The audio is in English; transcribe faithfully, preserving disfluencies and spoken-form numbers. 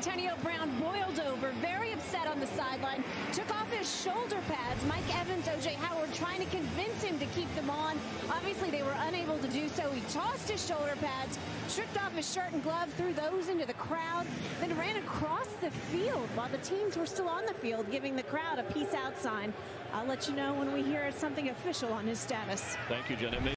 Antonio Brown boiled over, very upset on the sideline, took off his shoulder pads. Mike Evans, O J Howard trying to convince him to keep them on. Obviously, they were unable to do so. He tossed his shoulder pads, stripped off his shirt and glove, threw those into the crowd, then ran across the field while the teams were still on the field, giving the crowd a peace out sign. I'll let you know when we hear something official on his status. Thank you, Jen.